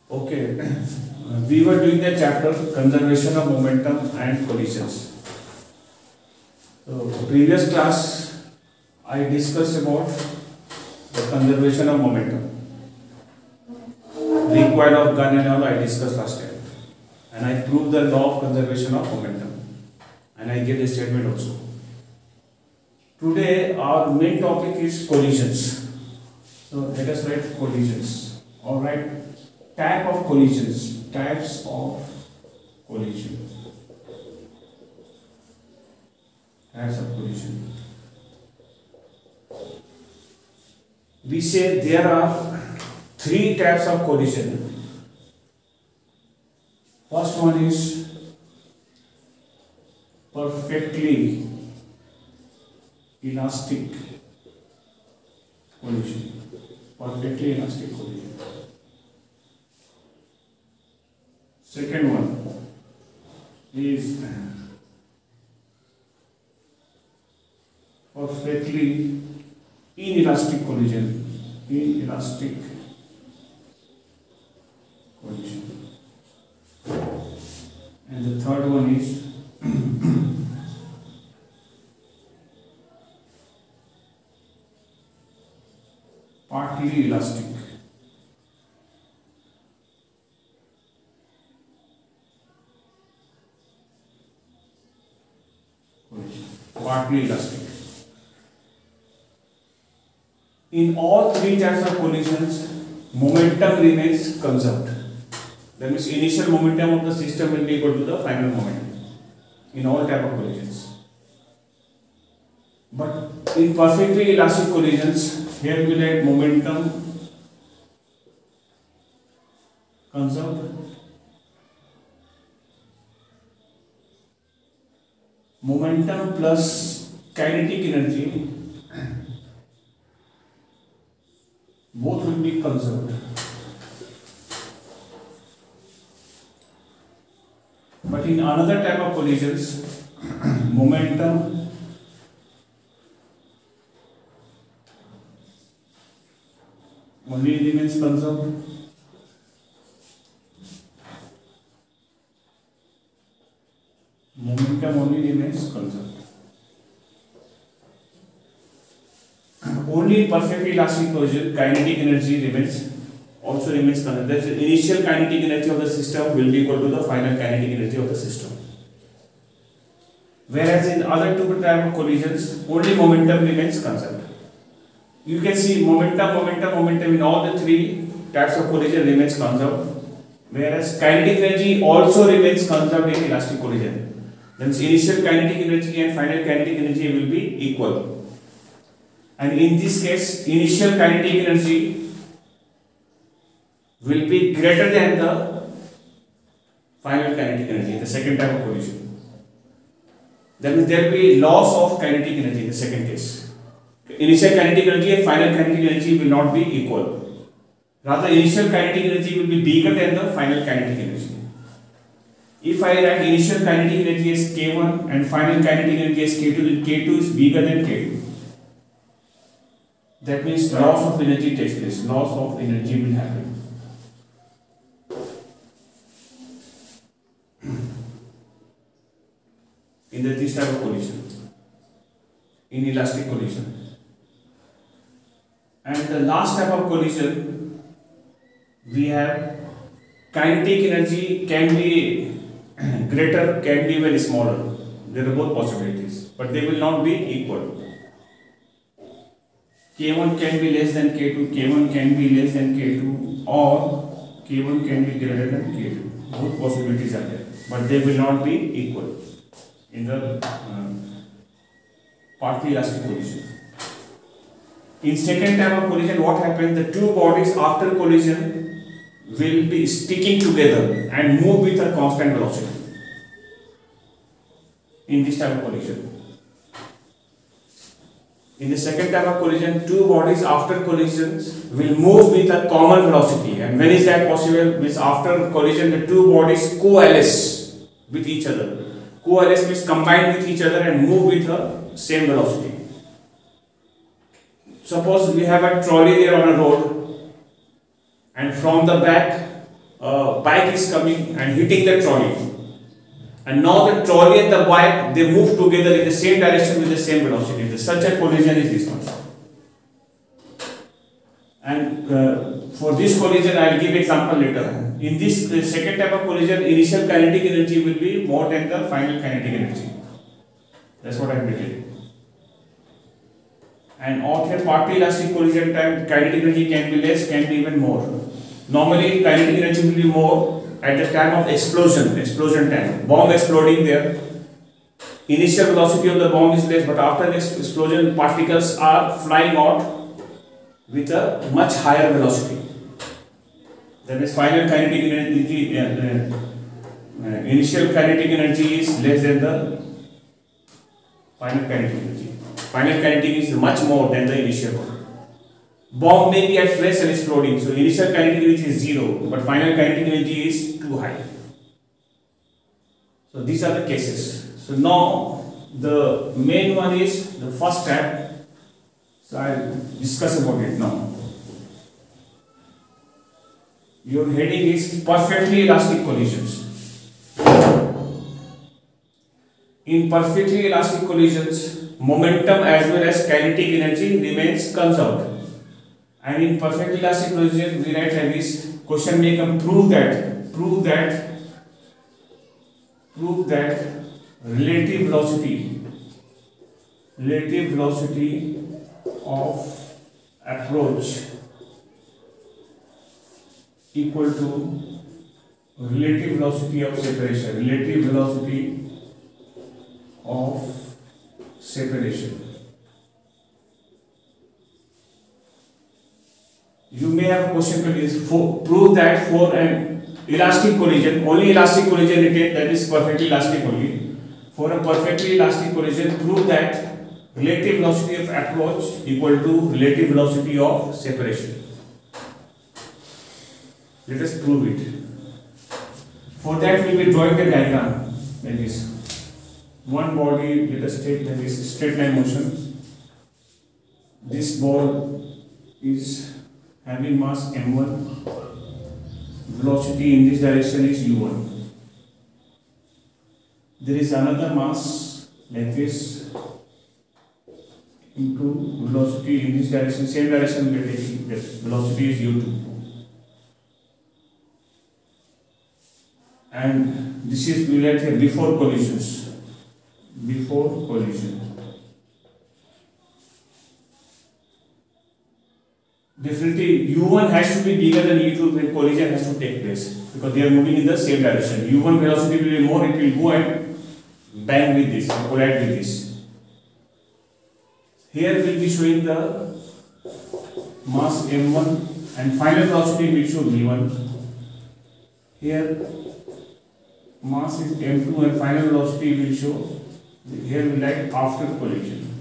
Okay, we were doing the chapter conservation of momentum and collisions. So, previous class I discussed about the conservation of momentum. Recoil of gun and all I discussed last time, and I proved the law of conservation of momentum, and I gave the statement also. Today our main topic is collisions. So let us write collisions. All right. Types of collision. We say there are three types of collision. First one is perfectly elastic collision. Second one is perfectly inelastic collision. And the third one is partly elastic. In all three types of collisions, momentum remains conserved. That means initial momentum of the system will be equal to the final momentum in all type of collisions. But in perfectly elastic collisions, here we let momentum conserved. Momentum plus kinetic energy both will be conserved. But in another type of collisions, momentum only remains conserved. Only in perfectly elastic collision, kinetic energy remains conserved. That is, the initial kinetic energy of the system will be equal to the final kinetic energy of the system. Whereas in other two types of collisions, only momentum remains conserved. You can see momentum in all the three types of collision remains conserved. Whereas kinetic energy also remains conserved in elastic collision. Then initial kinetic energy and final kinetic energy will be equal. And in this case, initial kinetic energy will be greater than the final kinetic energy in the second type of collision. That means there will be loss of kinetic energy in the second case. Initial kinetic energy and final kinetic energy will not be equal. Rather, initial kinetic energy will be bigger than the final kinetic energy. If I write initial kinetic energy as K1 and final kinetic energy as K2, then K2 is bigger than K2. That means loss of energy takes place. Loss of energy will happen. In this type of collision, in elastic collision. And the last type of collision, we have kinetic energy can be greater, can be very smaller. There are both possibilities, but they will not be equal. K1 can be less than K2, K1 can be less than K2, or K1 can be greater than K2. Both possibilities are there, but they will not be equal in the partly elastic collision. In second type of collision, what happens? The two bodies after collision will be sticking together and move with a constant velocity. In this type of collision. In the second type of collision, two bodies after collisions will move with a common velocity. And when is that possible? Means after collision, the two bodies coalesce with each other. Coalesce means combine with each other and move with the same velocity. Suppose we have a trolley there on a road, and from the back bike is coming and hitting the trolley, and now the trolley and the bike, they move together in the same direction with the same velocity. Such a collision is this one. And for this collision, I will give example later. In this second type of collision, initial kinetic energy will be more than the final kinetic energy. That's what I am telling. And out here, partly elastic collision time, kinetic energy can be less, can be even more. Normally, kinetic energy will be more at the time of explosion time. Bomb exploding there. Initial velocity of the bomb is less, but after the explosion, particles are flying out with a much higher velocity. That is, final kinetic energy, initial kinetic energy is less than the final kinetic energy. Final kinetic is much more than the initial one. Bomb may be at rest and exploding, so initial kinetic energy is 0, but final kinetic energy is too high. So these are the cases. So now the main one is the first type. So I will discuss about it now. Your heading is perfectly elastic collisions. In perfectly elastic collisions, momentum as well as kinetic energy remains conserved. And in perfectly elastic collision, we write like this. Question may come: prove that relative velocity of approach equal to relative velocity of separation. Relative velocity of separation. You may have a question to this. Prove that for an elastic collision, only elastic collision retain, that is perfectly elastic only. For a perfectly elastic collision, prove that relative velocity of approach equal to relative velocity of separation. Let us prove it. For that, we will be drawing the diagram like this. One body, let us take like this straight line motion. This ball is having mass m1. Velocity in this direction is u1. There is another mass like this into velocity in this direction, same direction we are taking, that velocity is u2. And this is, we write here, before collisions. Before collision. Definitely u1 has to be bigger than u2 when collision has to take place, because they are moving in the same direction. u1 velocity will be more, it will go and bang with this, collide with this. Here we will be showing the mass m1 and final velocity will show v1. Here mass is m2 and final velocity will show, here we write after collision.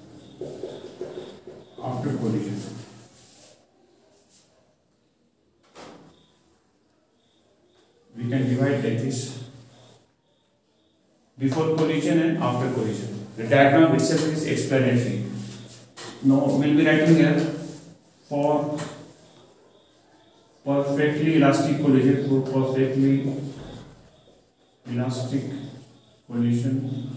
After collision. We can divide like this: before collision and after collision. The diagram itself is explanatory. Now we will be writing here for perfectly elastic collision. For perfectly elastic collision,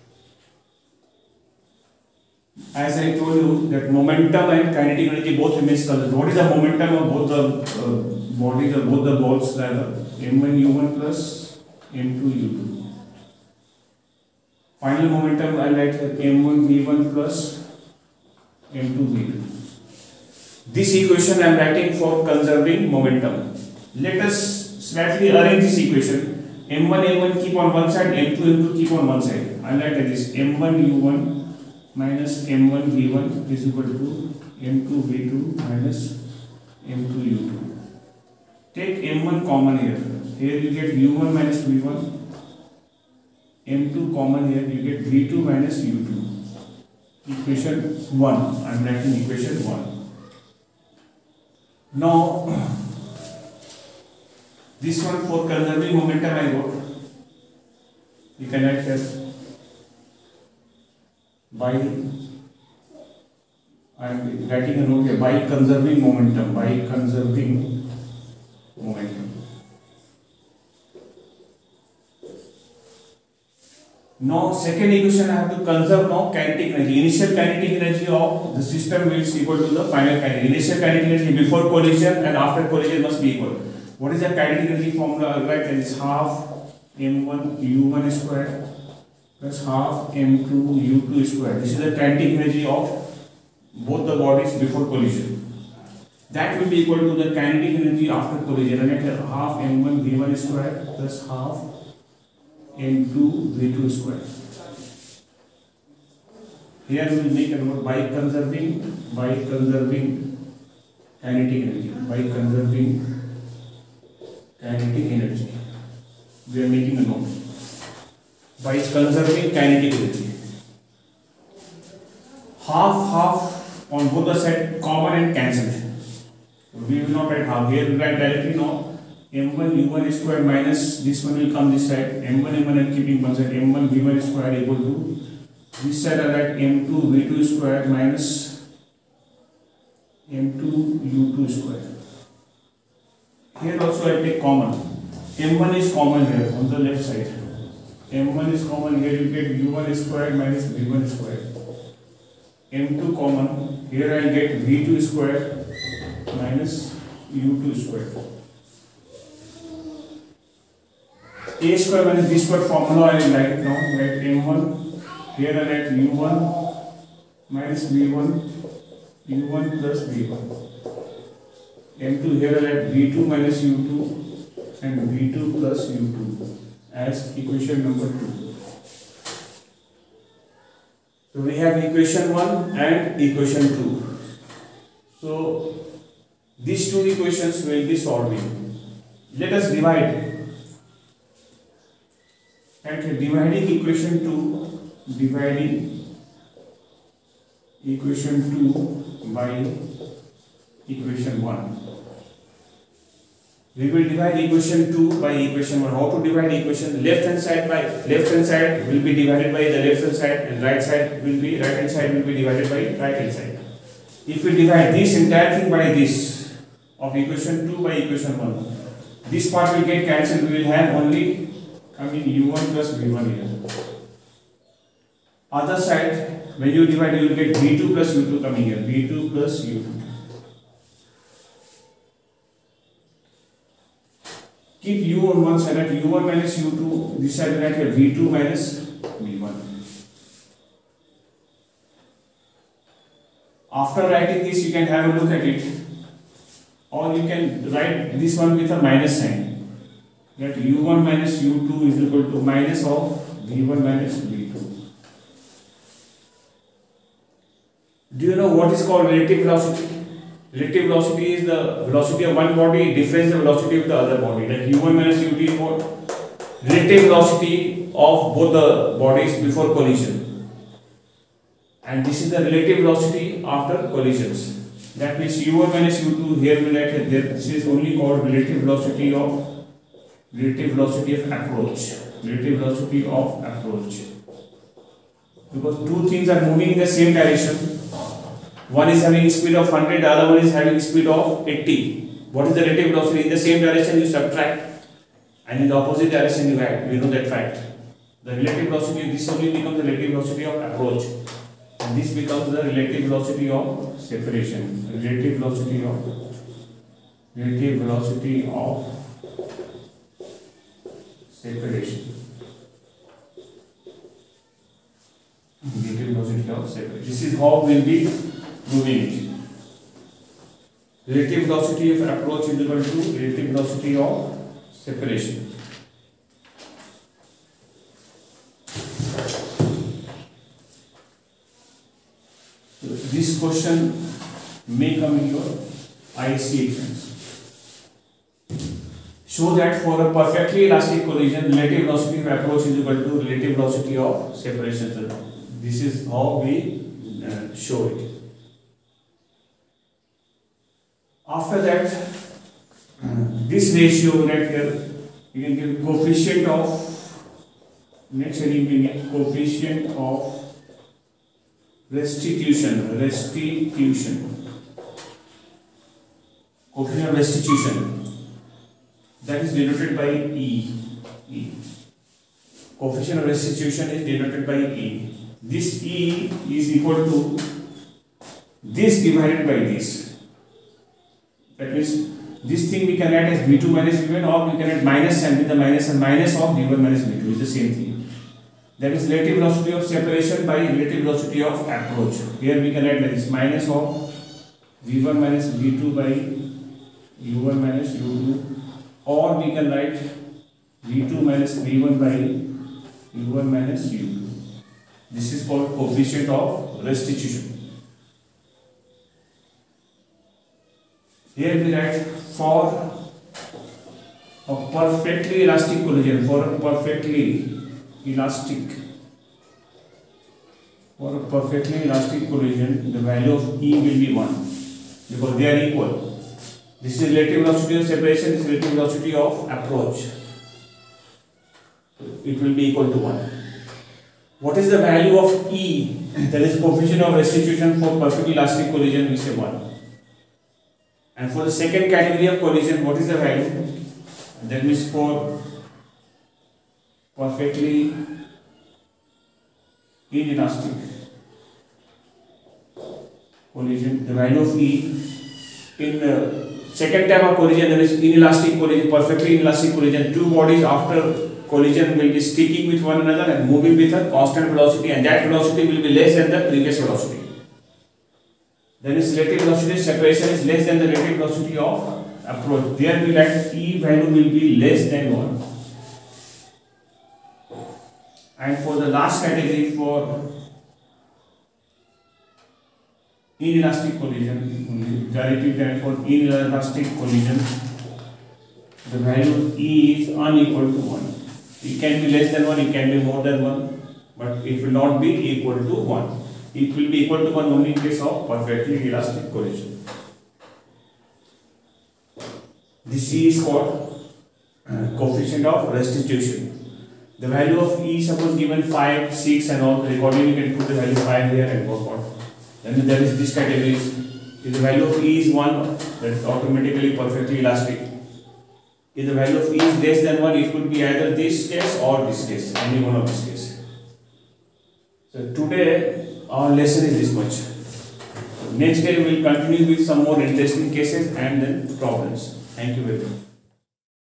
as I told you that momentum and kinetic energy both remains constant. What is the momentum of both the bodies or both the balls? m1 u1 plus m2 u2. Final momentum I write here m1 v1 plus m2 v2. This equation I am writing for conserving momentum. Let us slightly arrange this equation. m1 keep on one side, m2 keep on one side. I write like this: m1 u1 minus m1 v1 is equal to m2 v2 minus m2 u2. Take m1 common here. Here you get u1 minus v1. m2 common here, you get v2 minus u2. Equation 1. I am writing equation 1. Now, this one for conserving momentum I wrote. You can write here by, I am writing a note here, by conserving momentum. By conserving momentum. Now second equation I have to conserve now kinetic energy. Initial kinetic energy of the system is equal to the final kinetic. Initial kinetic energy before collision and after collision must be equal. What is the kinetic energy formula? I'll write that is half m1 u1 square plus half m2 u2 square. This is the kinetic energy of both the bodies before collision. That will be equal to the kinetic energy after collision. And it half m1 v1 square plus half m2 v2 square. Here we will make a note by conserving kinetic energy. By conserving kinetic energy. We are making a note. By conserving kinetic energy. Half on both the sides common and cancelled. We will not write half. Here we will write directly now. m1 u1 square minus this one will come this side. m1 and keeping one side. m1 v1 square equal to this side I write m2 v2 square minus m2 u2 square. Here also I take common. m1 is common here on the left side. m1 is common here. You get u1 square minus v1 square. m2 common here I get v2 square minus u2 square. A square minus b square formula I will write now. Write m1 here I write u1 minus v1 u1 plus v1. m2 here I write v2 minus u2 and v2 plus u2 as equation number 2. So we have equation 1 and equation 2. So these two equations will be solving. Let us divide. At dividing equation 2, dividing equation 2 by equation 1. We will divide equation 2 by equation 1. How to divide equation? Left hand side will be divided by the left hand side, and right hand side will be divided by right hand side. If we divide this entire thing by this of equation 2 by equation 1, this part will get cancelled. We will have only coming u1 plus v1 here. Other side, when you divide, you will get v2 plus u2 coming here. v2 plus u2. Keep u on one side at u1 minus u2. This side at here v2 minus v1. After writing this, you can have a look at it, or you can write this one with a minus sign. That u1 minus u2 is equal to minus of v1 minus v2. Do you know what is called relative velocity? Relative velocity is the velocity of one body difference the velocity of the other body. Like u1 minus u2 is what? Relative velocity of both the bodies before collision. And this is the relative velocity after collisions. That means u1 minus u2 here we write it. This is only called relative velocity of approach. Relative velocity of approach. Because two things are moving in the same direction. One is having speed of 100, the other one is having speed of 80. What is the relative velocity? In the same direction you subtract, and in the opposite direction you add. We know that fact. The relative velocity, this only becomes the relative velocity of approach, and this becomes the relative velocity of separation. Relative velocity of separation. Relative velocity of separation. This is how we will be proving it. Relative velocity of approach is equal to relative velocity of separation. So this question may come in your IC exams. Show that for a perfectly elastic collision, relative velocity of approach is equal to relative velocity of separation. So this is how we show it. After that, this ratio right here, you can give coefficient of, next heading being coefficient of restitution. Coefficient of restitution. That is denoted by E. coefficient of restitution is denoted by E. This E is equal to this divided by this. That means this thing we can write as V2 minus V1, or we can write minus and with the minus and minus of V1 minus V2 is the same thing. That is relative velocity of separation by relative velocity of approach. Here we can write like this, minus of V1 minus V2 by U1 minus U2, or we can write V2 minus V1 by U1 minus U2. This is called coefficient of restitution. Here we write for a perfectly elastic collision, collision, the value of E will be 1 because they are equal. This is relative velocity of separation, this is relative velocity of approach. It will be equal to 1. What is the value of E? That is coefficient of restitution for perfectly elastic collision, we say 1. And for the second category of collision, what is the value? That means for perfectly inelastic collision, the value of E in the second type of collision, that is inelastic collision, perfectly inelastic collision, two bodies after collision will be sticking with one another and moving with a constant velocity, and that velocity will be less than the previous velocity. Then its relative velocity of separation is less than the relative velocity of approach. There we write E value will be less than 1. And for the last category, for inelastic collision, directly that for inelastic collision, the value of E is unequal to 1. It can be less than 1, it can be more than 1, but it will not be equal to 1. It will be equal to 1 only in case of perfectly elastic collision. This E is called coefficient of restitution. The value of E, suppose given 5, 6 and all, accordingly you can put the value 5 here and work on. Then there is this category. If the value of E is 1, that is automatically perfectly elastic. If the value of E is less than 1, it could be either this case or this case, any one of this case. So today our lesson is this much. Next day we will continue with some more interesting cases and then problems. Thank you very much.